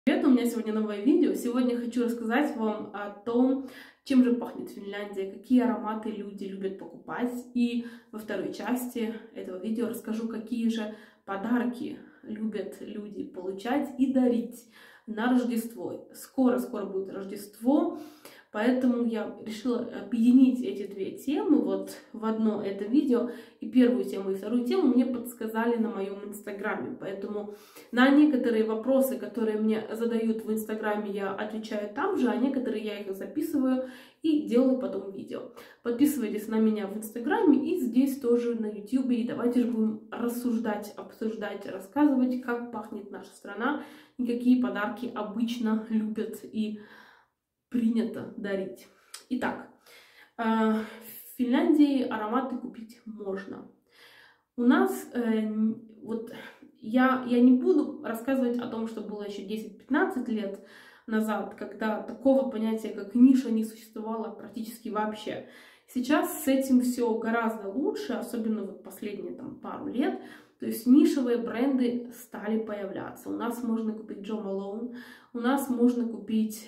Привет, у меня сегодня новое видео. Сегодня хочу рассказать вам о том, чем же пахнет Финляндия, какие ароматы люди любят покупать. И во второй части этого видео расскажу, какие же подарки любят люди получать и дарить на Рождество. Скоро будет Рождество, поэтому я решила объединить эти две темы вот в одно это видео. И первую тему, и вторую тему мне подсказали на моем инстаграме. Поэтому на некоторые вопросы, которые мне задают в инстаграме, я отвечаю там же, а некоторые я их записываю и делаю потом видео. Подписывайтесь на меня в инстаграме и здесь тоже на ютубе. И давайте же будем рассуждать, обсуждать, рассказывать, как пахнет наша страна и какие подарки обычно любят и принято дарить. Итак, в Финляндии ароматы купить можно. У нас вот я не буду рассказывать о том, что было еще 10-15 лет назад, когда такого понятия, как ниша, не существовало практически вообще. Сейчас с этим все гораздо лучше, особенно вот последние пару лет. То есть нишевые бренды стали появляться. У нас можно купить Jo Malone, у нас можно купить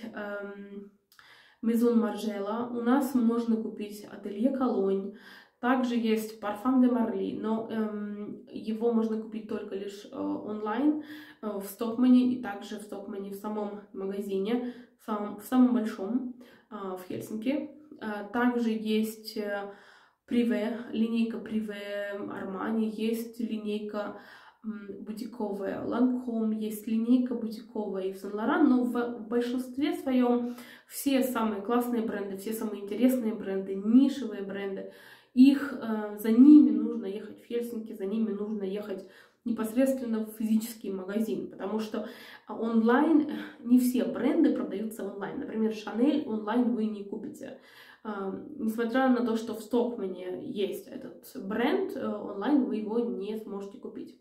Maison Margiela, у нас можно купить Atelier Cologne. Также есть Parfum de Marly, но его можно купить только лишь онлайн в Стокмане и также в Стокмане в самом магазине, в самом большом в Хельсинки. Также есть Privé, линейка Privé Armani, есть линейка бутиковая Lancôme, есть линейка бутиковая Yves Saint Laurent, но в большинстве своем все самые классные бренды, все самые интересные бренды, нишевые бренды, за ними нужно ехать в Хельсинки, за ними нужно ехать непосредственно в физический магазин, потому что онлайн не все бренды продаются онлайн. Например, Chanel онлайн вы не купите. Несмотря на то, что в Стокмане есть этот бренд, онлайн вы его не сможете купить.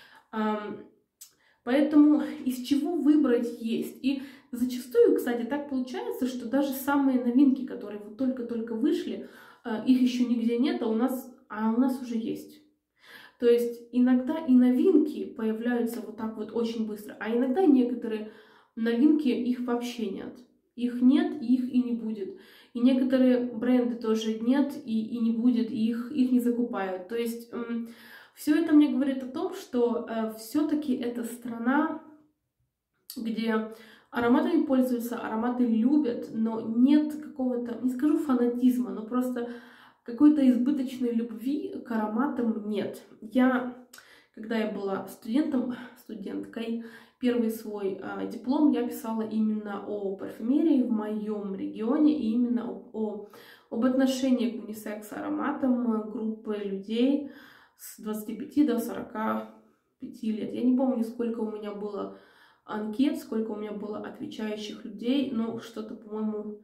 Поэтому из чего выбрать есть. И зачастую, кстати, так получается, что даже самые новинки, которые вот только-только вышли, их еще нигде нет, а у нас уже есть. То есть иногда и новинки появляются вот так вот очень быстро, а иногда некоторые новинки, их вообще нет. Их нет, и их и не будет. И некоторые бренды тоже нет, и не будет, и их не закупают. То есть все это мне говорит о том, что все-таки это страна, где ароматами пользуются, ароматы любят, но нет какого-то, не скажу фанатизма, но просто какой-то избыточной любви к ароматам нет. Когда я была студенткой, первый свой диплом я писала именно о парфюмерии в моем регионе и именно об отношении к унисекс ароматам группы людей с 25 до 45 лет. Я не помню, сколько у меня было анкет, сколько у меня было отвечающих людей, но что-то, по-моему,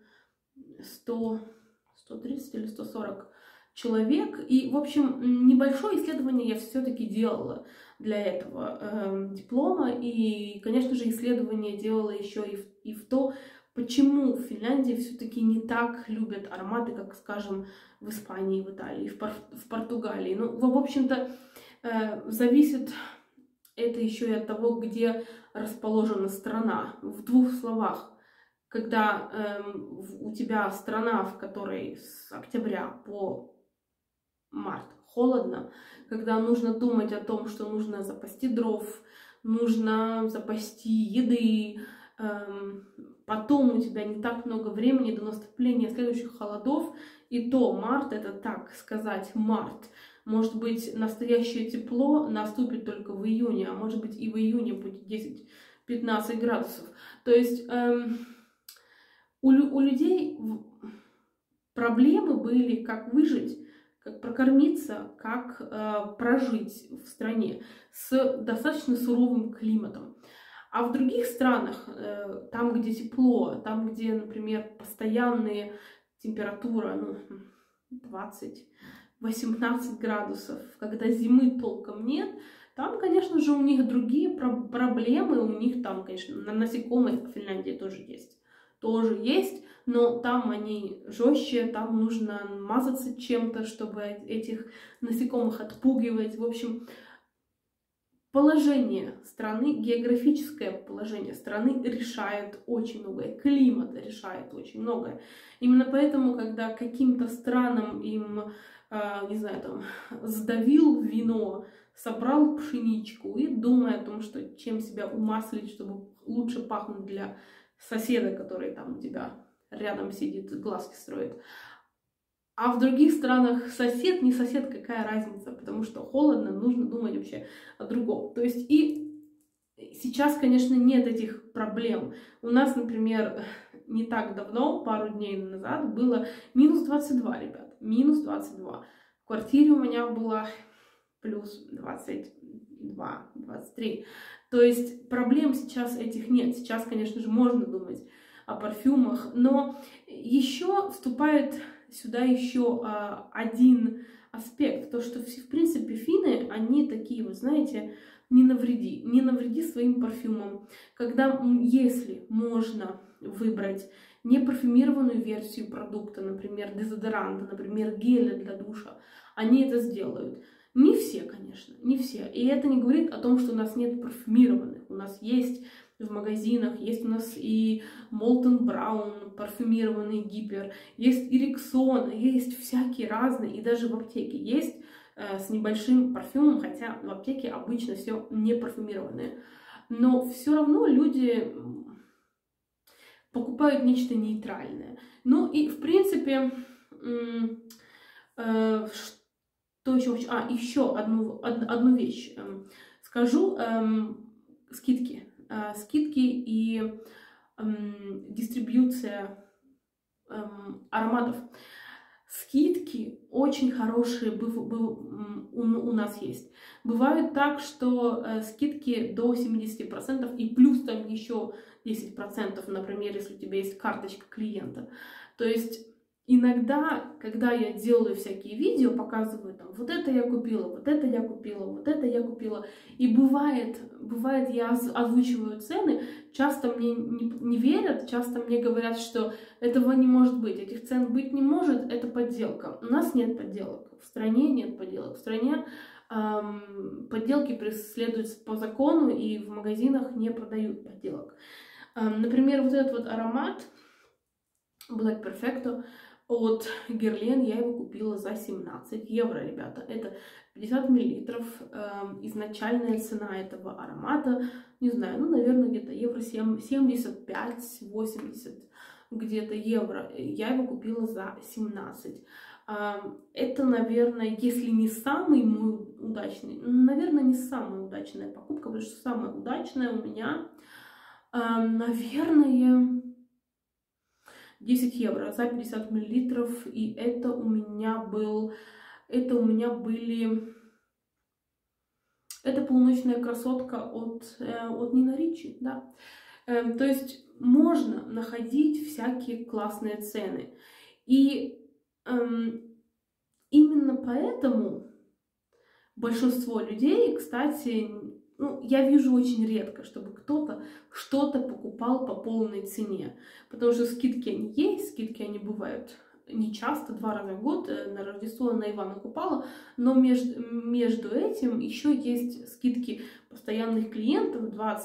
130 или 140 человек. И, в общем, небольшое исследование я все-таки делала для этого диплома. И, конечно же, исследование делала еще и в то, почему в Финляндии все-таки не так любят ароматы, как, скажем, в Испании, в Италии, в Португалии. Ну, в общем-то, зависит это еще и от того, где расположена страна. В двух словах. Когда у тебя страна, в которой с октября по март холодно, когда нужно думать о том, что нужно запасти дров, нужно запасти еды, потом у тебя не так много времени до наступления следующих холодов, и то март, это так сказать, март. Может быть, настоящее тепло наступит только в июне, а может быть и в июне будет 10-15 градусов. То есть у людей проблемы были, как выжить, как прокормиться, как прожить в стране с достаточно суровым климатом. А в других странах, там, где тепло, там, где, например, постоянные температура 20-18 градусов, когда зимы толком нет, там, конечно же, у них другие проблемы, у них там, конечно, насекомые в Финляндии тоже есть, но там они жестче, там нужно мазаться чем-то, чтобы этих насекомых отпугивать. В общем, положение страны, географическое положение страны решает очень многое, климат решает очень многое. Именно поэтому, когда каким-то странам им, не знаю, там, сдавил вино, собрал пшеничку и думая о том, что чем себя умаслить, чтобы лучше пахнуть для соседа, который там у тебя рядом сидит, глазки строит. А в других странах сосед, не сосед, какая разница, потому что холодно, нужно думать вообще о другом. То есть и сейчас, конечно, нет этих проблем. У нас, например, не так давно, пару дней назад, было минус 22, ребят, минус 22. В квартире у меня было плюс 22, 23. То есть проблем сейчас этих нет. Сейчас, конечно же, можно думать о парфюмах, но еще вступает сюда еще один аспект, то что в принципе финны, они такие, вы знаете, не навреди своим парфюмам. Когда, если можно выбрать непарфюмированную версию продукта, например, дезодоранта, например, геля для душа, они это сделают. Не все, конечно, не все. И это не говорит о том, что у нас нет парфюмированных. У нас есть в магазинах, есть у нас и Molton Brown, парфюмированный гипер, есть и Rexona, есть всякие разные, и даже в аптеке есть с небольшим парфюмом, хотя в аптеке обычно все не парфюмированное. Но все равно люди покупают нечто нейтральное. Ну и в принципе, что еще? Еще одну вещь скажу. Скидки. Скидки и дистрибьюция ароматов. Скидки очень хорошие у нас есть. Бывает так, что скидки до 70% и плюс там еще 10%, например, если у тебя есть карточка клиента. То есть иногда, когда я делаю всякие видео, показываю там, вот это я купила, вот это я купила, вот это я купила. И бывает я озвучиваю цены, часто мне не верят, часто мне говорят, что этого не может быть, этих цен быть не может, это подделка. У нас нет подделок, в стране нет подделок, в стране подделки преследуются по закону и в магазинах не продают подделок. Например, вот этот вот аромат Black Perfecto от Guerlain, я его купила за 17 евро, ребята. Это 50 миллилитров. Изначальная цена этого аромата, не знаю, ну, наверное, где-то евро 75-80 где-то евро. Я его купила за 17. Это, наверное, если не самый мой удачный, наверное, не самая удачная покупка, потому что самая удачная у меня, наверное, 10 евро за 50 миллилитров, и это у меня были, это полуночная красотка от Нина Ричи, да. То есть можно находить всякие классные цены, и именно поэтому большинство людей, кстати, ну, я вижу очень редко, чтобы кто-то что-то покупал по полной цене. Потому что скидки они есть, скидки они бывают не часто, 2 раза в год. На Рождество, на Ивана купала. Но между этим еще есть скидки постоянных клиентов,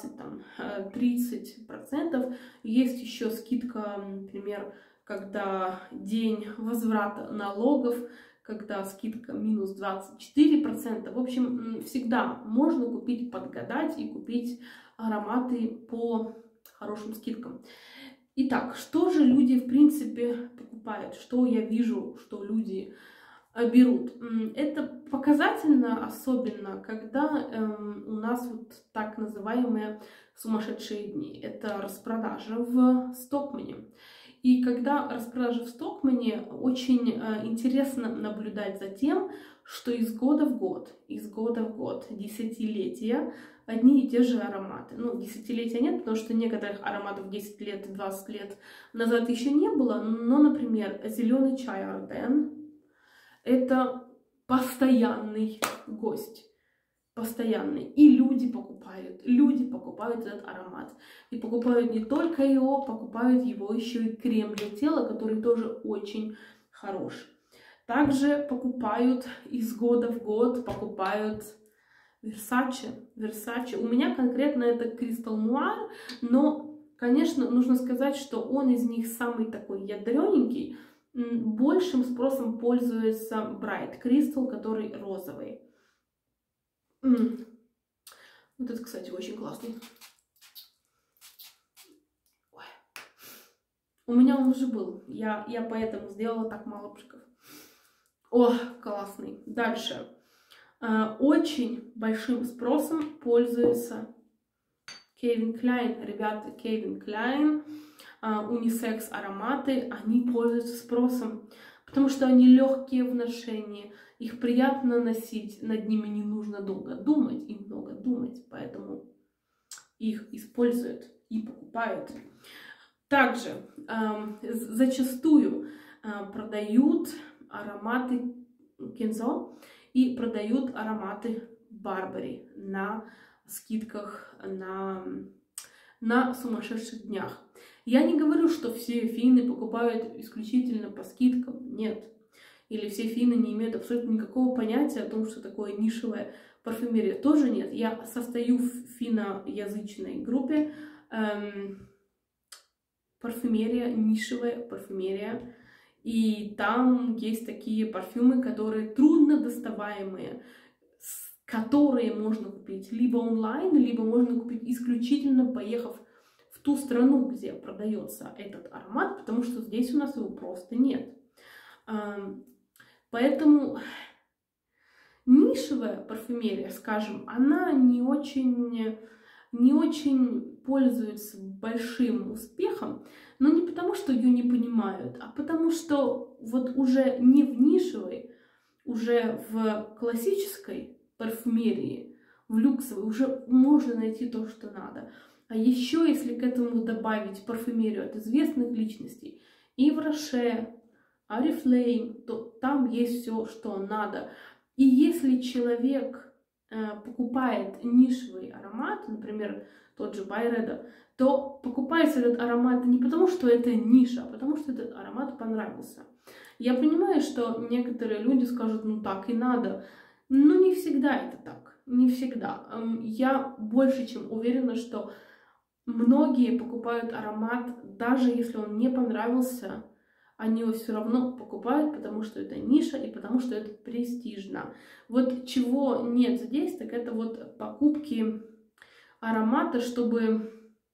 20-30%. Есть еще скидка, например, когда день возврата налогов, когда скидка минус 24%. В общем, всегда можно купить, подгадать и купить ароматы по хорошим скидкам. Итак, что же люди, в принципе, покупают? Что я вижу, что люди берут? Это показательно, особенно, когда у нас вот так называемые сумасшедшие дни. Это распродажа в Стокмане. И когда распродажа в Стокмане, очень интересно наблюдать за тем, что из года в год, десятилетия, одни и те же ароматы. Ну, десятилетия нет, потому что некоторых ароматов 10 лет, 20 лет назад еще не было. Но, например, зеленый чай Арден – это постоянный гость. Постоянный. И люди покупают этот аромат. И покупают не только его, покупают его еще и крем для тела, который тоже очень хорош. Также покупают из года в год, покупают Versace. У меня конкретно это Crystal Noir, но, конечно, нужно сказать, что он из них самый такой ядрененький. Большим спросом пользуется Bright Crystal, который розовый. Вот это, кстати, очень классный. Ой. У меня он уже был. Я поэтому сделала так мало пшиков. О, классный. Дальше. Очень большим спросом пользуется Calvin Klein. Ребята, Calvin Klein, унисекс ароматы, они пользуются спросом, потому что они легкие в ношении, их приятно носить, над ними не нужно долго думать и много думать, поэтому их используют и покупают. Также зачастую продают ароматы Kenzo и продают ароматы Burberry на скидках, на сумасшедших днях. Я не говорю, что все финны покупают исключительно по скидкам, нет. Или все финны не имеют абсолютно никакого понятия о том, что такое нишевая парфюмерия. Тоже нет. Я состою в финноязычной группе. Парфюмерия, нишевая парфюмерия. И там есть такие парфюмы, которые трудно доставаемые, которые можно купить либо онлайн, либо можно купить исключительно поехав в ту страну, где продается этот аромат, потому что здесь у нас его просто нет. Поэтому нишевая парфюмерия, скажем, она не очень пользуется большим успехом, но не потому, что ее не понимают, а потому что вот уже не в нишевой, уже в классической парфюмерии, в люксовой уже можно найти то, что надо. А еще, если к этому добавить парфюмерию от известных личностей, Ив Роше, Oriflame, то там есть все, что надо. И если человек покупает нишевый аромат, например, тот же Byredo, то покупается этот аромат не потому, что это ниша, а потому, что этот аромат понравился. Я понимаю, что некоторые люди скажут, ну так и надо, но не всегда это так, не всегда. Я больше чем уверена, что многие покупают аромат, даже если он не понравился, они его все равно покупают, потому что это ниша и потому что это престижно. Вот чего нет здесь, так это вот покупки аромата, чтобы...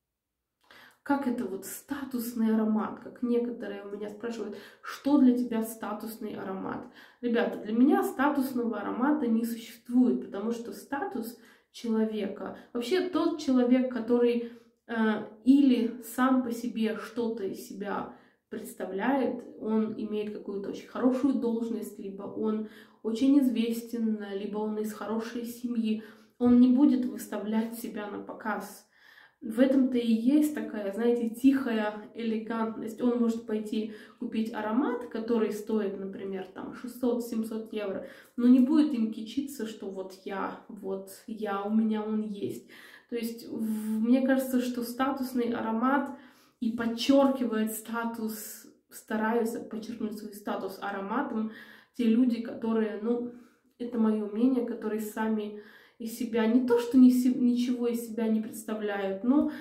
Как это вот статусный аромат, как некоторые у меня спрашивают, что для тебя статусный аромат? Ребята, для меня статусного аромата не существует, потому что статус человека, вообще тот человек, который или сам по себе что-то из себя представляет, он имеет какую-то очень хорошую должность, либо он очень известен, либо он из хорошей семьи, он не будет выставлять себя на показ. В этом-то и есть такая, знаете, тихая элегантность. Он может пойти купить аромат, который стоит, например, там 600-700 евро, но не будет им кичиться, что вот я, у меня он есть. То есть, мне кажется, что статусный аромат и подчеркивает статус, стараются подчеркнуть свой статус ароматом те люди, которые, ну, это мое мнение, которые сами из себя не то, что ничего из себя не представляют, но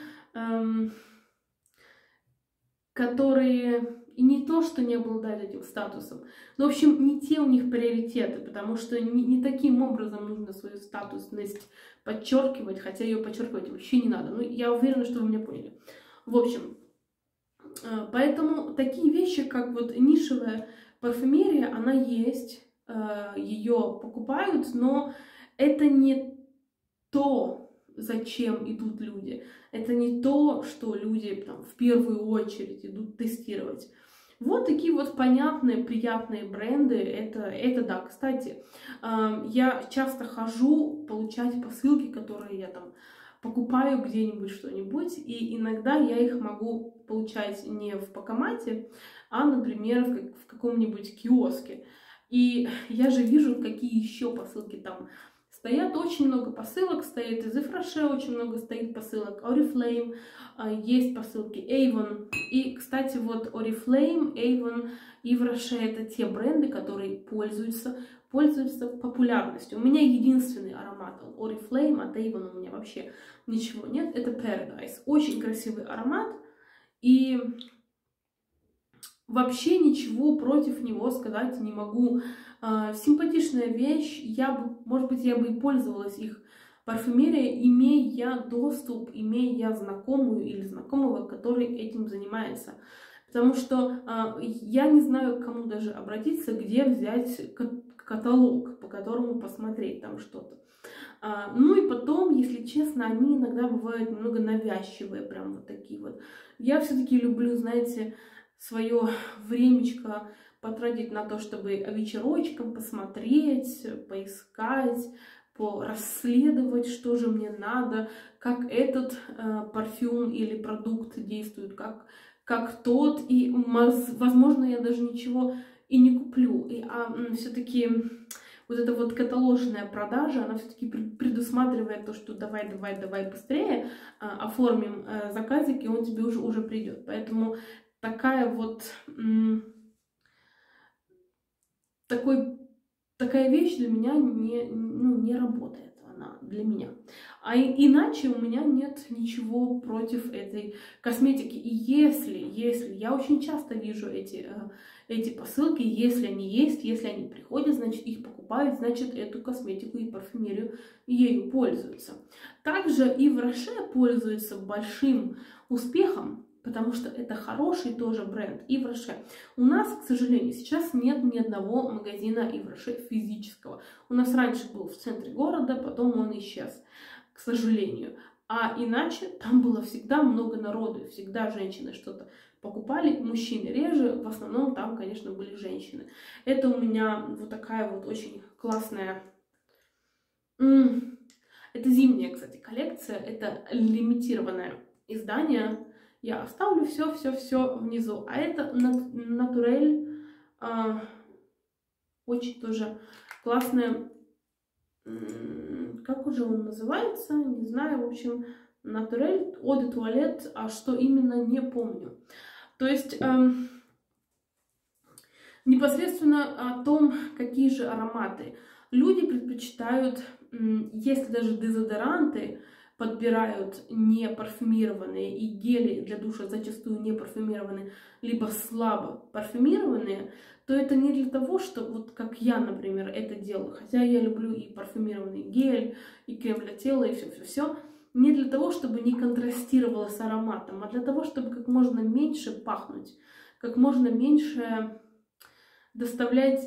которые и не то, что не обладают этим статусом, но, в общем, не те у них приоритеты, потому что не таким образом нужно свою статусность подчеркивать, хотя ее подчеркивать вообще не надо. Ну, я уверена, что вы меня поняли. В общем, поэтому такие вещи, как вот нишевая парфюмерия, она есть, ее покупают, но это не то, зачем идут люди. Это не то, что люди там, в первую очередь идут тестировать. Вот такие вот понятные, приятные бренды. Это да. Кстати, я часто хожу получать посылки, которые я там покупаю где-нибудь что-нибудь, и иногда я их могу получать не в Пакомате, а, например, в каком-нибудь киоске. И я же вижу, какие еще посылки там Стоят очень много посылок, стоит из Yves Rocher, очень много стоит посылок, Oriflame, есть посылки Avon. И, кстати, вот Oriflame, Avon, Yves Rocher — это те бренды, которые пользуются популярностью. У меня единственный аромат Oriflame, от Avon у меня вообще ничего нет, это Paradise. Очень красивый аромат, и вообще ничего против него сказать не могу. Симпатичная вещь, может быть, я бы и пользовалась их парфюмерией, имея доступ, имея знакомую или знакомого, который этим занимается. Потому что я не знаю, к кому даже обратиться, где взять каталог, по которому посмотреть там что-то. Ну и потом, если честно, они иногда бывают немного навязчивые, прям вот такие вот. Я все-таки люблю, знаете, свое времечко потратить на то, чтобы вечерочком посмотреть, поискать, расследовать, что же мне надо, как этот парфюм или продукт действует, как тот, и, возможно, я даже ничего и не куплю. Все-таки вот эта вот каталожная продажа, она все-таки предусматривает то, что давай быстрее оформим заказик, и он тебе уже придет. Поэтому такая вещь для меня не работает. Она для меня. А иначе у меня нет ничего против этой косметики. И если я очень часто вижу эти посылки, если они есть, если они приходят, значит их покупают, значит эту косметику и парфюмерию ею пользуются. Также Yves Rocher пользуется большим успехом, потому что это хороший тоже бренд Yves Rocher. У нас, к сожалению, сейчас нет ни одного магазина Yves Rocher физического. У нас раньше был в центре города, потом он исчез, к сожалению. А иначе там было всегда много народу, всегда женщины что-то покупали, мужчины реже, в основном там, конечно, были женщины. Это у меня вот такая вот очень классная... Это зимняя, кстати, коллекция, это лимитированное издание. Я оставлю все внизу. А это Naturel, очень тоже классная, как уже он называется, не знаю, в общем, Naturel, Eau de Toilette, а что именно, не помню. То есть непосредственно о том, какие же ароматы. Люди предпочитают, если даже дезодоранты подбирают не парфюмированные, и гели для душа зачастую не парфюмированные, либо слабо парфюмированные, то это не для того, что, вот как я, например, это делаю, хотя я люблю и парфюмированный гель, и крем для тела, и все, не для того, чтобы не контрастировало с ароматом, а для того, чтобы как можно меньше пахнуть, как можно меньше доставлять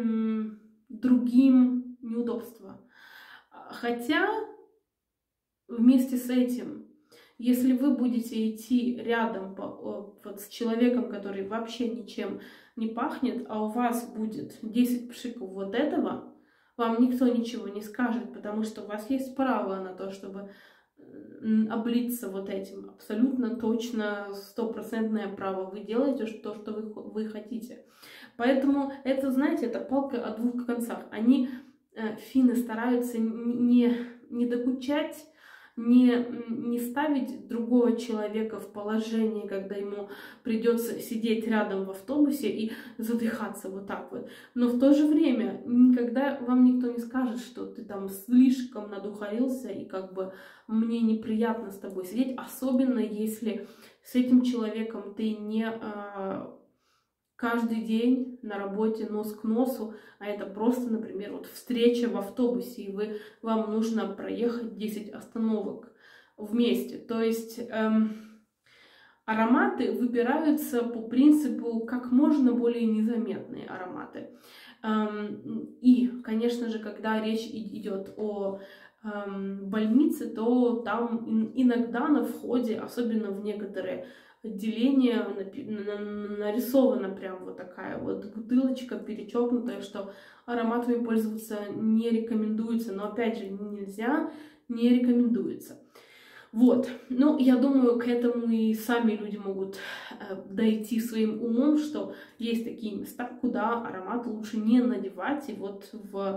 другим неудобства. Хотя вместе с этим, если вы будете идти рядом вот с человеком, который вообще ничем не пахнет, а у вас будет 10 пшиков вот этого, вам никто ничего не скажет, потому что у вас есть право на то, чтобы облиться вот этим. Абсолютно точно, 100% право. Вы делаете то, что вы хотите. Поэтому это, знаете, это палка о двух концах. Финны стараются не докучать, не ставить другого человека в положение, когда ему придется сидеть рядом в автобусе и задыхаться вот так вот. Но в то же время никогда вам никто не скажет, что ты там слишком надухарился и как бы мне неприятно с тобой сидеть, особенно если с этим человеком ты не каждый день на работе нос к носу, а это просто, например, вот встреча в автобусе, и вам нужно проехать 10 остановок вместе. То есть ароматы выбираются по принципу как можно более незаметные ароматы. И, конечно же, когда речь идет о больнице, то там иногда на входе, особенно в некоторые отделение нарисована прям вот такая вот бутылочка перечеркнутая, что ароматами пользоваться не рекомендуется, но опять же нельзя, не рекомендуется. Вот, ну я думаю, к этому и сами люди могут дойти своим умом, что есть такие места, куда аромат лучше не надевать, и вот в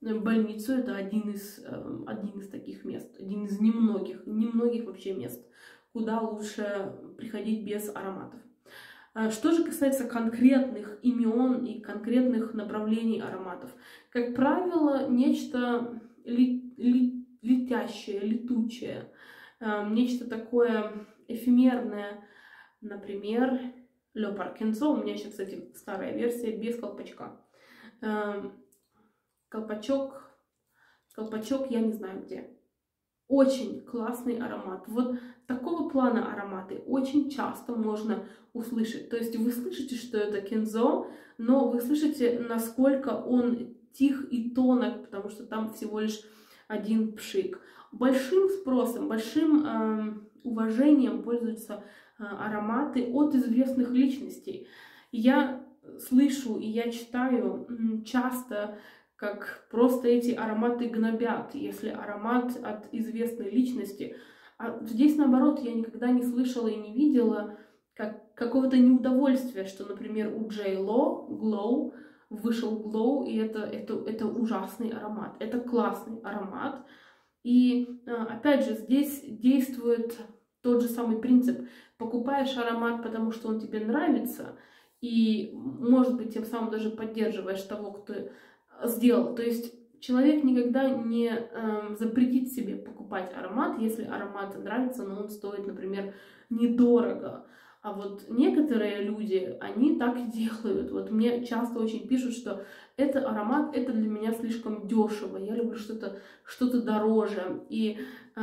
больницу. Это один из таких мест, один из немногих вообще мест, куда лучше приходить без ароматов. Что же касается конкретных имен и конкретных направлений ароматов, как правило, нечто летящее, летучее, нечто такое эфемерное, например, Le Parkinson. У меня еще, кстати, старая версия без колпачка. Колпачок я не знаю где. Очень классный аромат. Вот такого плана ароматы очень часто можно услышать. То есть вы слышите, что это Кензо, но вы слышите, насколько он тих и тонок, потому что там всего лишь один пшик. Большим спросом, большим уважением пользуются ароматы от известных личностей. Я слышу и я читаю часто, как просто эти ароматы гнобят, если аромат от известной личности. А здесь, наоборот, я никогда не слышала и не видела какого-то неудовольствия, что, например, у J.Lo Glow вышел Glow, и это ужасный аромат, это классный аромат. И, опять же, здесь действует тот же самый принцип. Покупаешь аромат, потому что он тебе нравится, и, может быть, тем самым даже поддерживаешь того, кто сделал. То есть человек никогда не запретит себе покупать аромат, если аромат нравится, но он стоит, например, недорого. А вот некоторые люди, они так и делают. Вот мне часто очень пишут, что это аромат, это для меня слишком дешево, я люблю что-то дороже. И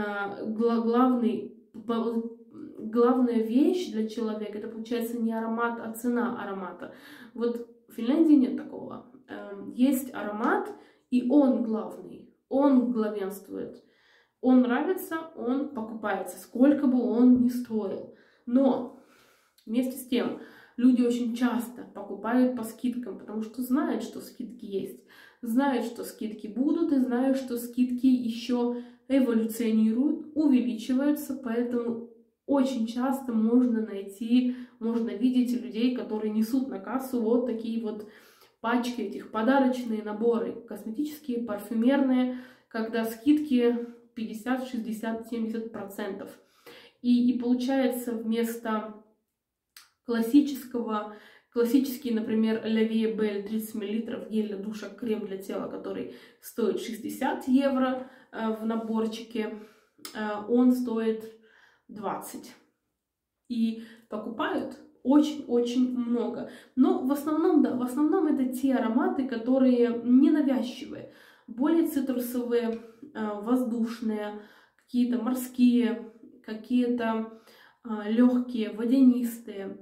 главная вещь для человека, это получается не аромат, а цена аромата. Вот в Финляндии нет такого. Есть аромат, и он главный, он главенствует. Он нравится, он покупается, сколько бы он ни стоил. Но вместе с тем люди очень часто покупают по скидкам, потому что знают, что скидки есть, знают, что скидки будут, и знают, что скидки еще эволюционируют, увеличиваются, поэтому очень часто можно видеть людей, которые несут на кассу вот такие вот пачки, этих подарочные наборы, косметические, парфюмерные, когда скидки 50, 60, 70%. И получается вместо классический, например, La Vie Belle 30 мл гель для душа, крем для тела, который стоит 60 евро в наборчике, он стоит 20. И покупают очень-очень много. Но в основном это те ароматы, которые ненавязчивые, более цитрусовые, воздушные, какие-то морские, какие-то легкие, водянистые.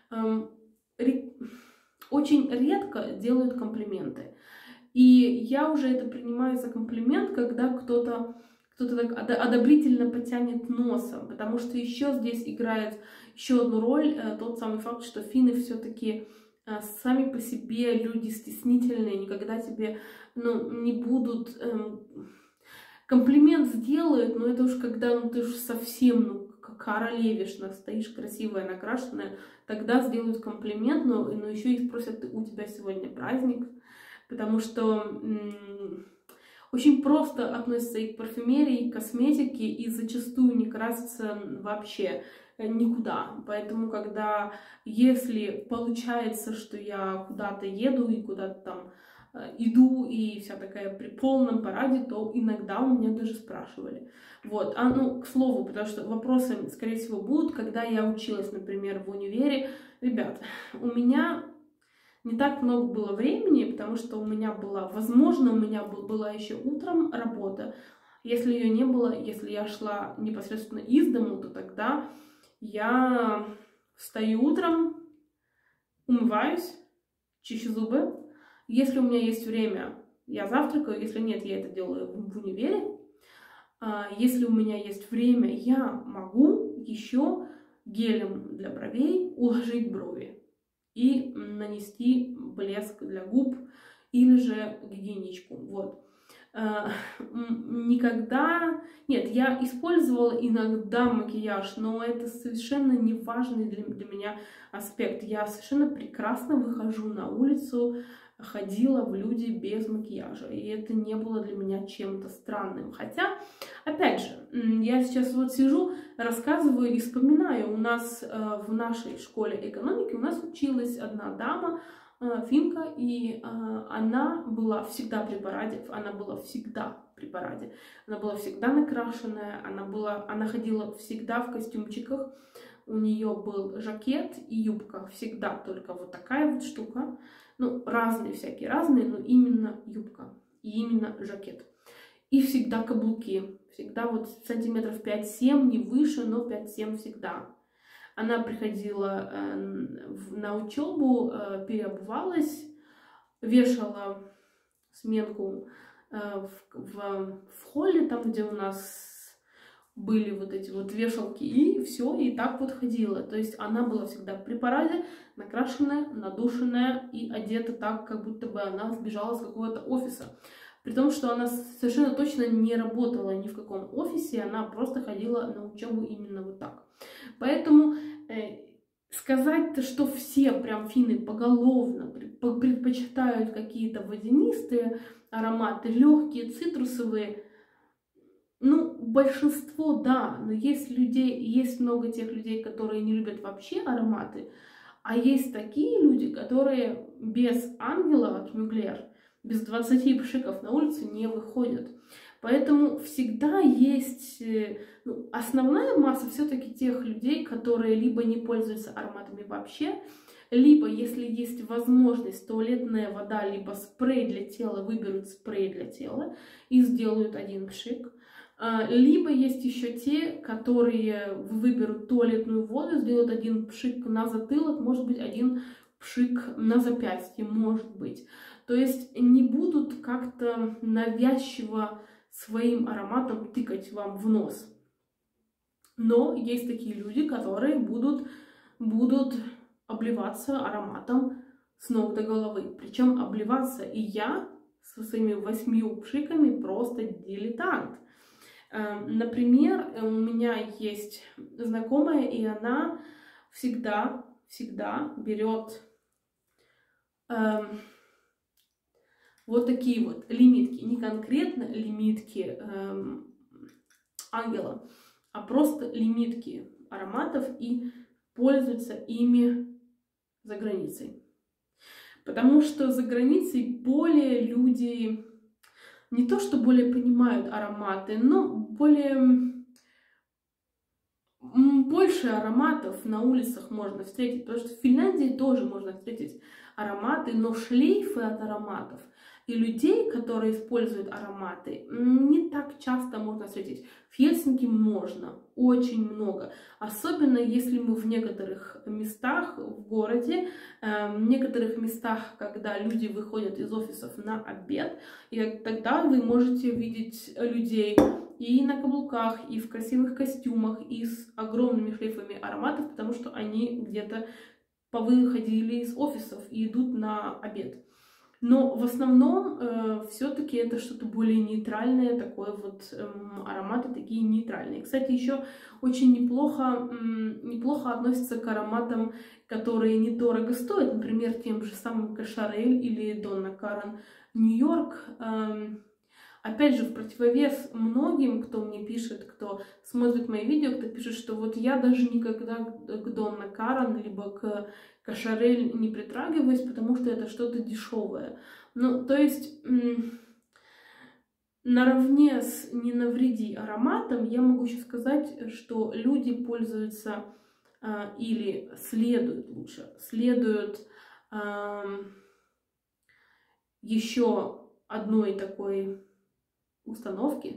Очень редко делают комплименты. И я уже это принимаю за комплимент, когда кто-то так одобрительно потянет носом, потому что еще здесь играет еще одну роль тот самый факт, что финны все-таки сами по себе люди стеснительные, никогда тебе не будут комплимент сделают, но это уж когда ты уж совсем королевишна, стоишь красивая, накрашенная, тогда сделают комплимент, но еще и спросят: у тебя сегодня праздник, потому что очень просто относятся и к парфюмерии, и к косметике, и зачастую не красятся вообще никуда. Поэтому, если получается, что я куда-то еду и куда-то там иду, и вся такая при полном параде, то иногда у меня даже спрашивали. Вот. К слову, потому что вопросы, скорее всего, будут, когда я училась, например, в универе. Ребят, у меня не так много было времени, потому что у меня была еще утром работа. Если ее не было, если я шла непосредственно из дому, то тогда я встаю утром, умываюсь, чищу зубы. Если у меня есть время, я завтракаю. Если нет, я это делаю в универе. Если у меня есть время, я могу еще гелем для бровей уложить брови и нанести блеск для губ или же гигиеничку. Вот. Нет, я использовала иногда макияж, но это совершенно не важный для меня аспект. Я совершенно прекрасно выхожу на улицу ходила в люди без макияжа. И это не было для меня чем-то странным. Хотя, опять же, я сейчас вот сижу, рассказываю и вспоминаю. У нас в нашей школе экономики у нас училась одна дама, финка, и она была всегда при параде, она была всегда при параде. Она была всегда накрашенная, она ходила всегда в костюмчиках. У нее был жакет и юбка, всегда только вот такая вот штука. Ну, разные всякие, разные, но именно юбка и именно жакет. И всегда каблуки, всегда вот сантиметров 5-7, не выше, но 5-7 всегда. Она приходила на учебу, переобувалась, вешала сменку в холле, там, где у нас были вот эти вот вешалки, и все, и так вот ходила. То есть она была всегда при параде, накрашенная, надушенная и одета так, как будто бы она сбежала с какого-то офиса. При том, что она совершенно точно не работала ни в каком офисе, она просто ходила на учебу именно вот так. Поэтому сказать-то, что все прям финны поголовно предпочитают какие-то водянистые ароматы, легкие, цитрусовые, ну, большинство, да, но есть много тех людей, которые не любят вообще ароматы, а есть такие люди, которые без ангела от Мюглер, без 20 пшиков на улицу не выходят. Поэтому всегда есть, ну, основная масса все-таки тех людей, которые либо не пользуются ароматами вообще, либо, если есть возможность, туалетная вода, либо спрей для тела, выберут спрей для тела и сделают один пшик. Либо есть еще те, которые выберут туалетную воду, сделают один пшик на затылок, может быть, один пшик на запястье, может быть. То есть не будут как-то навязчиво своим ароматом тыкать вам в нос. Но есть такие люди, которые будут обливаться ароматом с ног до головы. Причем обливаться и я со своими 8 пшиками просто дилетант. Например, у меня есть знакомая, и она всегда берет вот такие вот лимитки. Не конкретно лимитки ангела, а просто лимитки ароматов и пользуется ими за границей. Потому что за границей более люди не то что более понимают ароматы, но больше ароматов на улицах можно встретить. Потому что в Финляндии тоже можно встретить ароматы, но шлейфы от ароматов и людей, которые используют ароматы, не так часто можно встретить. В Хельсинки можно, очень много. Особенно если мы в некоторых местах в городе, в некоторых местах, когда люди выходят из офисов на обед, и тогда вы можете видеть людей и на каблуках, и в красивых костюмах, и с огромными шлейфами ароматов, потому что они где-то повыходили из офисов и идут на обед. Но в основном все-таки это что-то более нейтральное, такое вот ароматы такие нейтральные. Кстати, еще очень неплохо относятся к ароматам, которые недорого стоят, например, тем же самым Кашарель или Донна Карен Нью-Йорк. Опять же, в противовес многим, кто мне пишет, кто смотрит мои видео, кто пишет, что вот я даже никогда к Донна Карен либо к Кашарель не притрагиваюсь, потому что это что-то дешевое. Ну, то есть, наравне с «не навреди» ароматом, я могу еще сказать, что люди пользуются или следуют еще одной такой установки: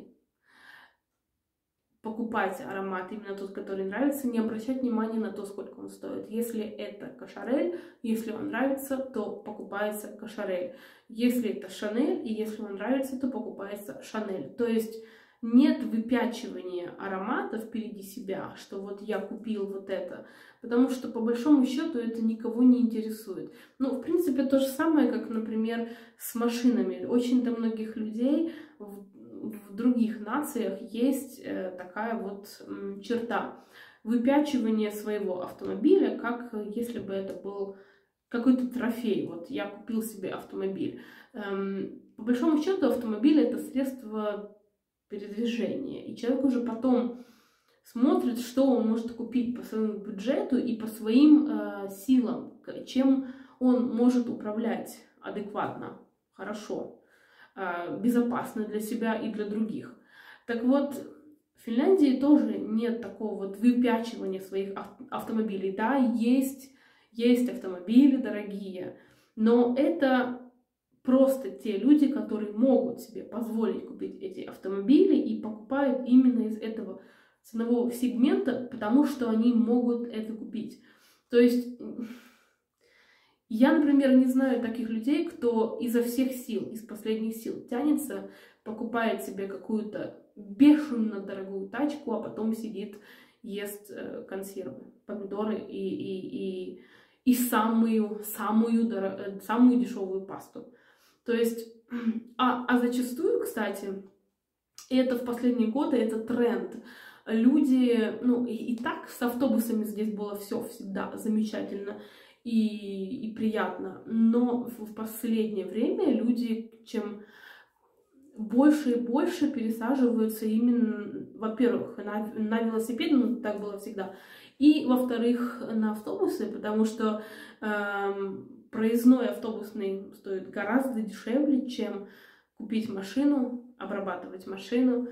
покупать аромат именно тот, который нравится, не обращать внимания на то, сколько он стоит. Если это Кашарель, если он нравится, то покупается Кашарель. Если это Шанель, и если он нравится, то покупается Шанель. То есть нет выпячивания аромата впереди себя, что вот я купил вот это, потому что по большому счету это никого не интересует. Ну, в принципе, то же самое, как, например, с машинами. Очень для многих людей в других нациях есть такая вот черта выпячивания своего автомобиля, как если бы это был какой-то трофей. Вот я купил себе автомобиль. По большому счету автомобиль — это средство передвижения. И человек уже потом смотрит, что он может купить по своему бюджету и по своим силам, чем он может управлять адекватно, хорошо, безопасно для себя и для других. Так вот, в Финляндии тоже нет такого вот выпячивания своих автомобилей. Да, есть автомобили дорогие, но это просто те люди, которые могут себе позволить купить эти автомобили и покупают именно из этого ценового сегмента, потому что они могут это купить. То есть я, например, не знаю таких людей, кто изо всех сил, из последних сил тянется, покупает себе какую-то бешено дорогую тачку, а потом сидит, ест консервы, помидоры и самую дешевую пасту. То есть, зачастую, кстати, это в последние годы, это тренд. Люди, ну и так с автобусами здесь было все всегда замечательно и приятно, но в последнее время люди чем больше и больше пересаживаются именно, во-первых, на велосипеды, ну так было всегда, и во-вторых, на автобусы, потому что проездной автобусный стоит гораздо дешевле, чем купить машину, обрабатывать машину,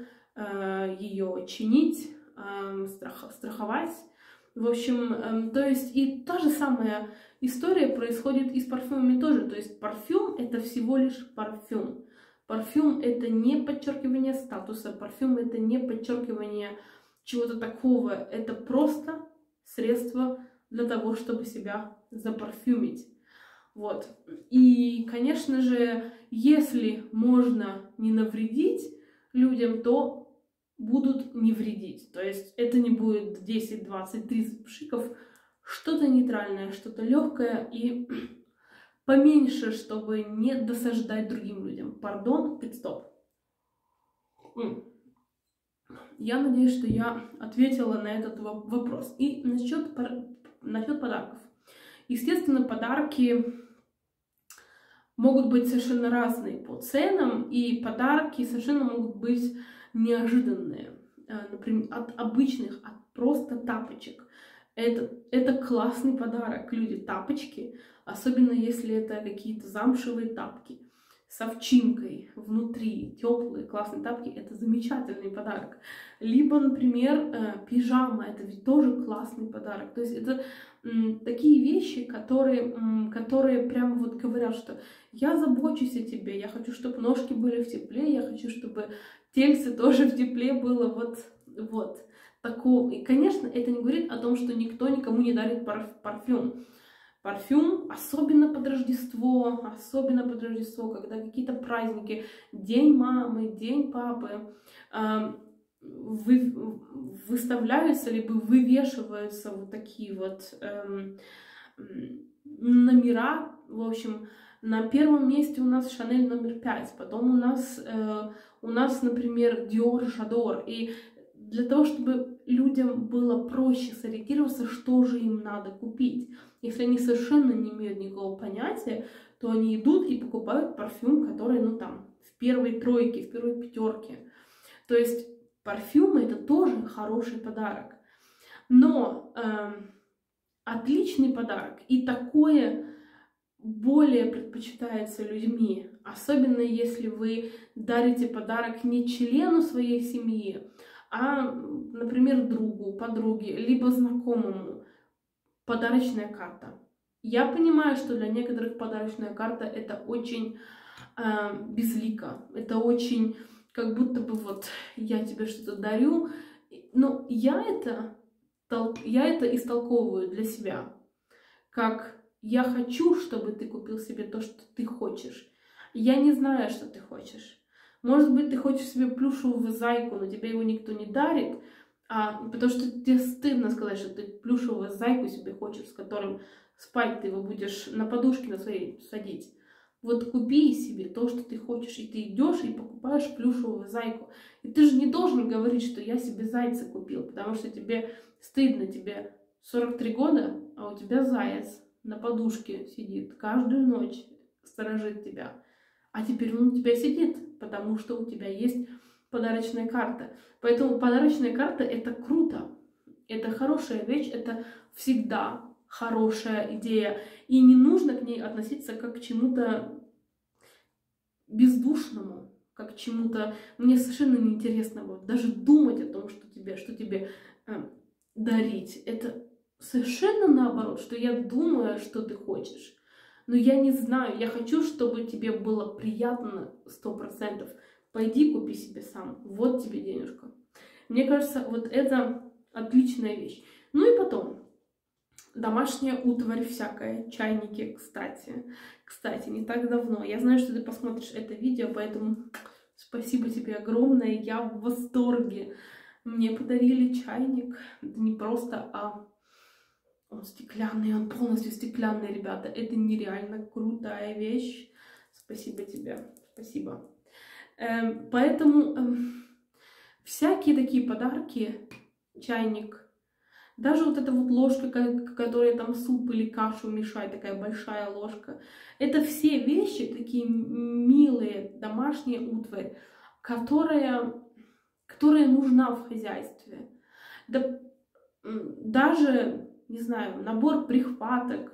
ее чинить, страховать. В общем, то есть и та же самая история происходит и с парфюмами тоже. То есть парфюм — это всего лишь парфюм. Парфюм — это не подчеркивание статуса, парфюм — это не подчеркивание чего-то такого. Это просто средство для того, чтобы себя запарфюмить. Вот. И, конечно же, если можно не навредить людям, то будут не вредить. То есть это не будет 10, 20, 30 пшиков, что-то нейтральное, что-то легкое и поменьше, чтобы не досаждать другим людям. Пардон, пит-стоп. Я надеюсь, что я ответила на этот вопрос. И насчет подарков. Естественно, подарки могут быть совершенно разные по ценам, и подарки совершенно могут быть неожиданные. Например, от обычных, от просто тапочек. Это классный подарок. Люди, тапочки, особенно если это какие-то замшевые тапки с овчинкой внутри, теплые, классные тапки, это замечательный подарок. Либо, например, пижама, это ведь тоже классный подарок. То есть это такие вещи, которые прямо вот говорят, что я забочусь о тебе, я хочу, чтобы ножки были в тепле, я хочу, чтобы тельце тоже в тепле было вот такого. И, конечно, это не говорит о том, что никто никому не дарит парфюм. Парфюм, особенно под Рождество, когда какие-то праздники, День мамы, День папы, выставляются либо вывешиваются вот такие вот номера. В общем, на первом месте у нас Шанель номер 5, потом у нас, например, Dior J'adore. И для того, чтобы людям было проще сориентироваться, что же им надо купить. Если они совершенно не имеют никакого понятия, то они идут и покупают парфюм, который, ну там, в первой тройке, в первой пятерке. То есть парфюмы — это тоже хороший подарок. Но отличный подарок, и такое более предпочитается людьми, особенно если вы дарите подарок не члену своей семьи, а, например, другу, подруге, либо знакомому. Подарочная карта. Я понимаю, что для некоторых подарочная карта — это очень безлико, это очень как будто бы вот я тебе что-то дарю, но я это истолковываю для себя, как я хочу, чтобы ты купил себе то, что ты хочешь. Я не знаю, что ты хочешь. Может быть, ты хочешь себе плюшевого зайку, но тебе его никто не дарит, потому что тебе стыдно сказать, что ты плюшевого зайку себе хочешь, с которым спать ты его будешь на подушке на своей садить. Вот купи себе то, что ты хочешь, и ты идешь и покупаешь плюшевого зайку. И ты же не должен говорить, что я себе зайца купил, потому что тебе стыдно, тебе 43 года, а у тебя заяц. на подушке сидит, каждую ночь сторожит тебя. А теперь он у тебя сидит, потому что у тебя есть подарочная карта. Поэтому подарочная карта — это круто, это хорошая вещь, это всегда хорошая идея. И не нужно к ней относиться как к чему-то бездушному, как к чему-то мне совершенно неинтересному. Даже думать о том, что тебе дарить. Это совершенно наоборот, что я думаю, что ты хочешь. Но я не знаю, я хочу, чтобы тебе было приятно 100%. Пойди купи себе сам, вот тебе денежка. Мне кажется, вот это отличная вещь. Ну и потом, домашняя утварь всякая, чайники, кстати. Кстати, не так давно. Я знаю, что ты посмотришь это видео, поэтому спасибо тебе огромное, я в восторге. Мне подарили чайник, это не просто, а он стеклянный, он полностью стеклянный, ребята. Это нереально крутая вещь. Спасибо тебе, спасибо. Поэтому всякие такие подарки, чайник, даже вот эта вот ложка, которая там суп или кашу мешает, такая большая ложка, это все вещи такие милые, домашние утварь, которая нужна в хозяйстве. Да, даже, не знаю, набор прихваток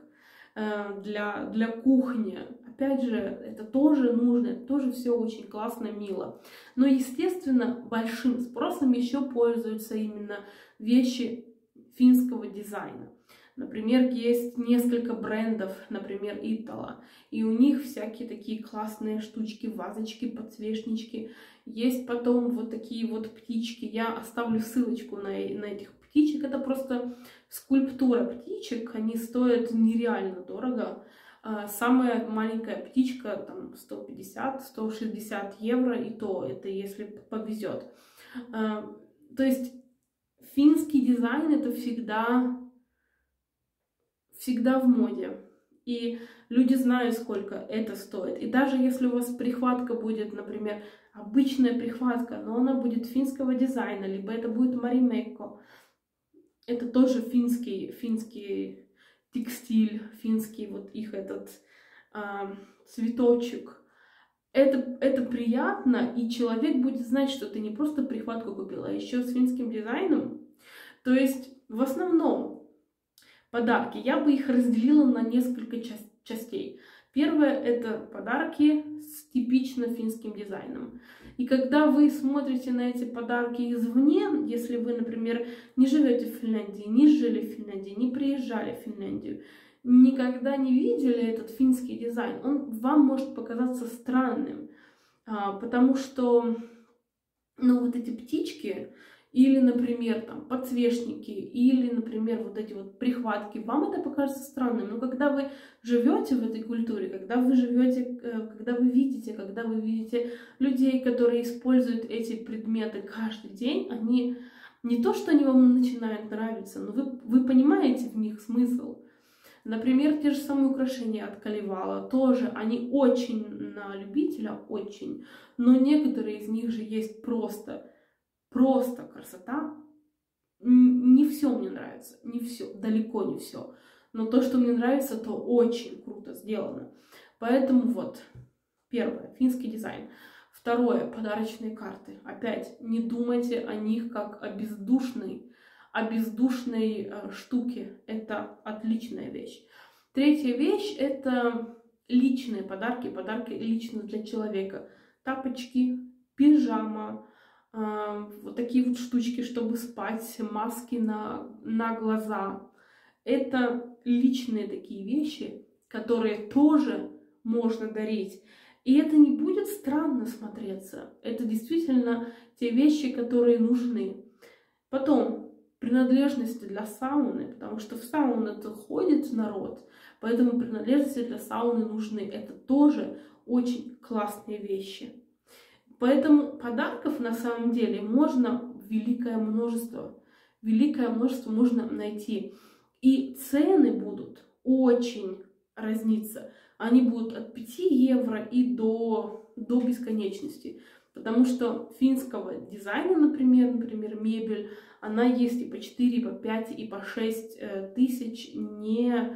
для кухни. Опять же, это тоже нужно, это тоже все очень классно, мило. Но, естественно, большим спросом еще пользуются именно вещи финского дизайна. Например, есть несколько брендов, например, Итала, и у них всякие такие классные штучки, вазочки, подсвечнички. Есть потом вот такие вот птички. Я оставлю ссылочку на этих птичек. Это просто скульптура птичек, они стоят нереально дорого. Самая маленькая птичка там 150-160 евро, и то это если повезет. То есть финский дизайн — это всегда в моде. И люди знают, сколько это стоит. И даже если у вас прихватка будет, например, обычная прихватка, но она будет финского дизайна, либо это будет Marimekko, это тоже финский текстиль, финский вот их этот цветочек. Это приятно, и человек будет знать, что ты не просто прихватку купила, а еще с финским дизайном. То есть в основном подарки, я бы их разделила на несколько частей. Первое — это подарки с типично финским дизайном. И когда вы смотрите на эти подарки извне, если вы, например, не живете в Финляндии, не жили в Финляндии, не приезжали в Финляндию, никогда не видели этот финский дизайн, он вам может показаться странным, потому что, ну, вот эти птички, или, например, там, подсвечники, или, например, вот эти вот прихватки, вам это покажется странным. Но когда вы живете в этой культуре, когда вы видите людей, которые используют эти предметы каждый день, они не то, что они вам начинают нравиться, но вы понимаете в них смысл. Например, те же самые украшения от Калевала, тоже они очень на любителя, очень, но некоторые из них же есть просто красота. Не все мне нравится, не все, далеко не все. Но то, что мне нравится, то очень круто сделано. Поэтому вот, первое, финский дизайн. Второе, подарочные карты. Опять, не думайте о них как о бездушной штуке. Это отличная вещь. Третья вещь — это личные подарки лично для человека. Тапочки, пижама, вот такие вот штучки, чтобы спать, маски на глаза. Это личные такие вещи, которые тоже можно дарить. И это не будет странно смотреться. Это действительно те вещи, которые нужны. Потом принадлежности для сауны, потому что в сауну-то ходит народ, поэтому принадлежности для сауны нужны. Это тоже очень классные вещи. Поэтому подарков на самом деле можно великое множество можно найти. И цены будут очень разниться. Они будут от 5 евро и до бесконечности. Потому что финского дизайна, например, мебель, она есть и по 4, и по 5, и по 6 тысяч, не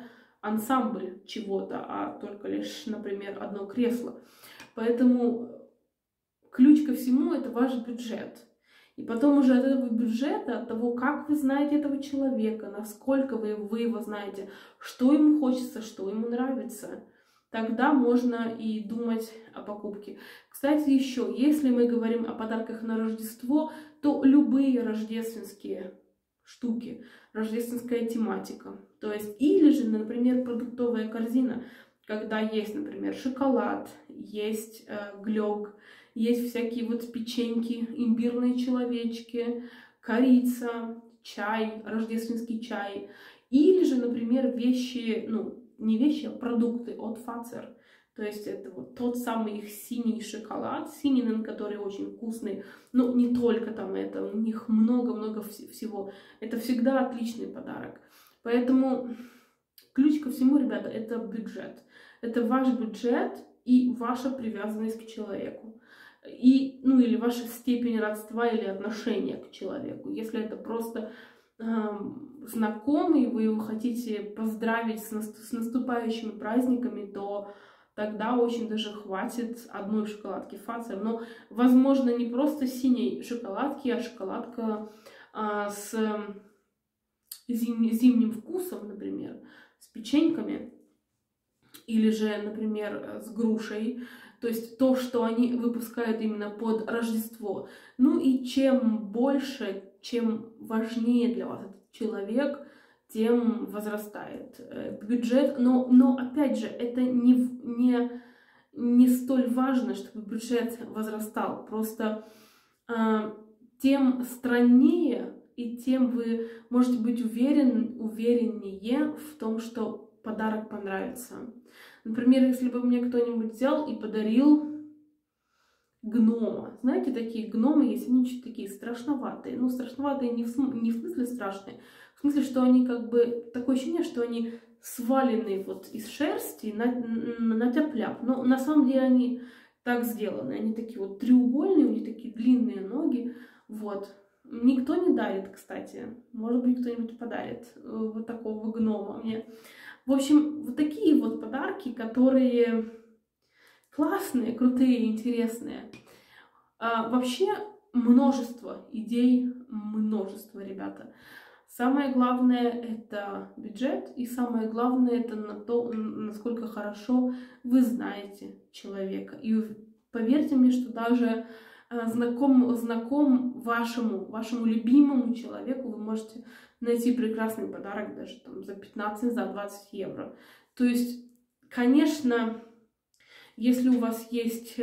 ансамбль чего-то, а только лишь, например, одно кресло. Поэтому ключ ко всему — это ваш бюджет. И потом уже от этого бюджета, от того, как вы знаете этого человека, насколько вы его знаете, что ему хочется, что ему нравится, тогда можно и думать о покупке. Кстати, еще, если мы говорим о подарках на Рождество, то любые рождественские штуки, рождественская тематика, то есть или же, например, продуктовая корзина, когда есть, например, шоколад, есть глёк, есть всякие вот печеньки, имбирные человечки, корица, чай, рождественский чай. Или же, например, вещи, ну, не вещи, а продукты от Fazer. То есть это вот тот самый их синий шоколад, сининен, который очень вкусный. Но не только там это, у них много-много всего. Это всегда отличный подарок. Поэтому ключ ко всему, ребята, это бюджет. Это ваш бюджет и ваша привязанность к человеку. И, ну, или ваша степень родства или отношения к человеку. Если это просто знакомый, вы его хотите поздравить с наступающими праздниками, то тогда очень даже хватит одной шоколадки Fazer. Но, возможно, не просто синей шоколадки, а шоколадка с зимним вкусом, например, с печеньками. Или же, например, с грушей. То есть то, что они выпускают именно под Рождество. Ну и чем больше, чем важнее для вас этот человек, тем возрастает бюджет. Но опять же, это не столь важно, чтобы бюджет возрастал. Просто тем страннее и тем вы можете быть увереннее в том, что подарок понравится. Например, если бы мне кто-нибудь взял и подарил гнома. Знаете, такие гномы есть, они чуть такие страшноватые. Ну, страшноватые не в смысле страшные, в смысле, что они как бы, такое ощущение, что они свалены вот из шерсти на тяп-ляп. Но на самом деле они так сделаны. Они такие вот треугольные, у них такие длинные ноги. Вот. Никто не дарит, кстати. Может быть, кто-нибудь подарит вот такого гнома мне. В общем, вот такие вот подарки, которые классные, крутые, интересные. Вообще множество идей, множество, ребята. Самое главное — это бюджет, и самое главное — это на то, насколько хорошо вы знаете человека. И поверьте мне, что даже знаком вашему любимому человеку вы можете найти прекрасный подарок даже там за 15, за 20 евро. То есть, конечно, если у вас есть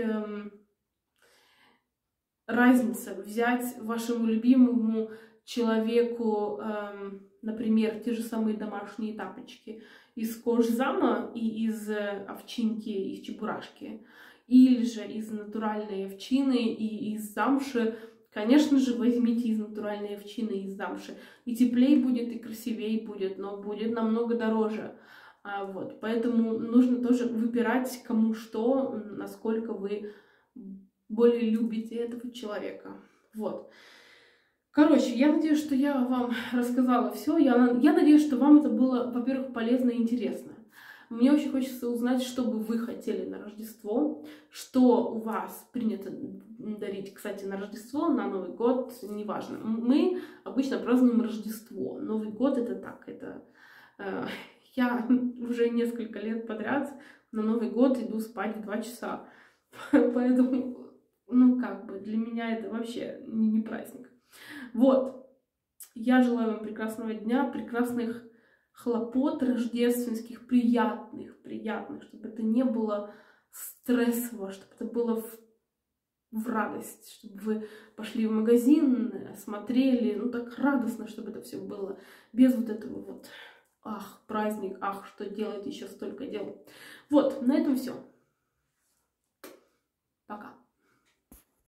разница взять вашему любимому человеку, например, те же самые домашние тапочки из кожзама и из овчинки, из чебурашки, или же из натуральной овчины и из замши, конечно же, возьмите из натуральной овчины и из замши. И теплее будет, и красивее будет, но будет намного дороже. Вот. Поэтому нужно тоже выбирать, кому что, насколько вы более любите этого человека. Вот. Короче, я надеюсь, что я вам рассказала все. Я надеюсь, что вам это было, во-первых, полезно и интересно. Мне очень хочется узнать, что бы вы хотели на Рождество, что у вас принято дарить, кстати, на Рождество, на Новый год, неважно. Мы обычно празднуем Рождество. Новый год — это так, это... Я уже несколько лет подряд на Новый год иду спать в 2 часа. Поэтому, ну как бы, для меня это вообще не праздник. Вот. Я желаю вам прекрасного дня, прекрасных хлопот рождественских, приятных, чтобы это не было стрессово, чтобы это было в радость, чтобы вы пошли в магазин, смотрели, ну так радостно, чтобы это все было, без вот этого вот, ах, праздник, ах, что делать, еще столько дел. Вот, на этом все.